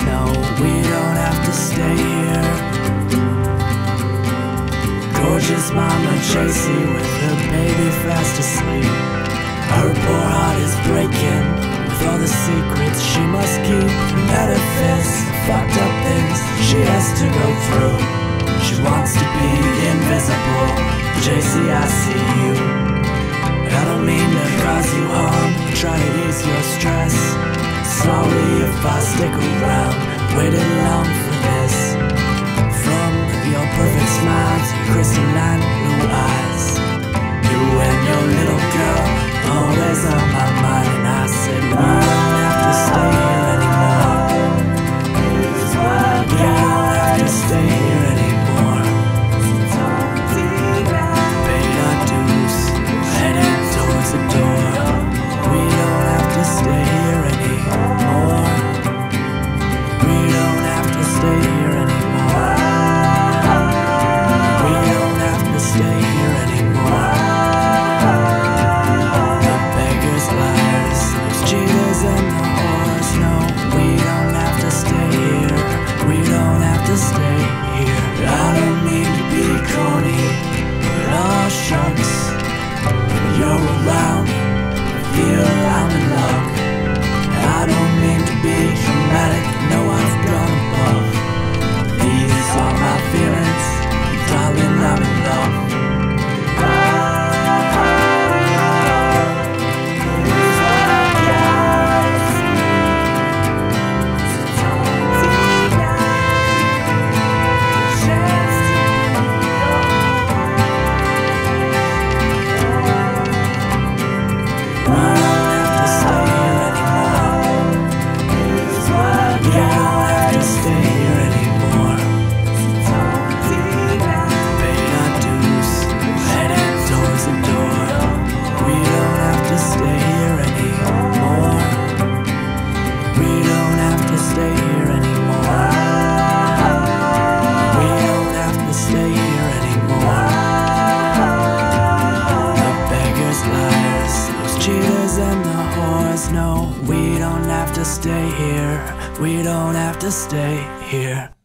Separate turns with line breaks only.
No, we don't have to stay here. Gorgeous mama Tracy with her baby fast asleep. Her poor heart is breaking with all the secrets she must keep. Edifice, fucked up things she has to go through. She wants to be invisible. JC, I see you. I don't mean to cause you harm, try to ease your stress. Sorry if I stick around, waited long for this. From your perfect smile to your crystalline blue eyes, you and your little girl always on my mind. And I said we don't have to stay here anymore. We don't have to stay here anymore. Paid our dues, heading towards the door. We don't have to stay here anymore. We don't have to stay here anymore. We don't have to stay here anymore. The beggars, liars, those cheaters and the whores. No, we don't have to stay here. We don't have to stay here. I don't mean to be corny, but all shucks, you're around, I feel I'm in luck. I don't mean to be dramatic, no, I've gone above. These are my feelings, darling, I'm in love. No, we don't have to stay here. We don't have to stay here.